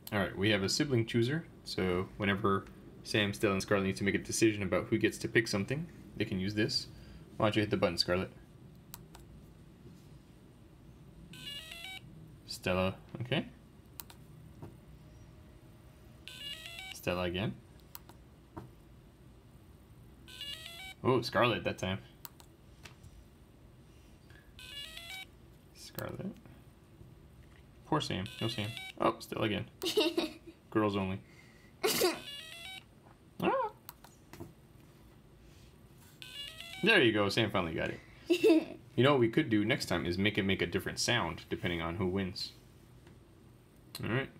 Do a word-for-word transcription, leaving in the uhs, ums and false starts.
Alright, we have a sibling chooser, so whenever Sam, Stella, and Scarlett need to make a decision about who gets to pick something, they can use this. Why don't you hit the button, Scarlett? Stella, okay. Stella again. Oh, Scarlett that time. Scarlett. Poor Sam. No Sam. Oh, Stella again. Girls only. Ah. There you go. Sam finally got it. You know what we could do next time is make it make a different sound depending on who wins. Alright.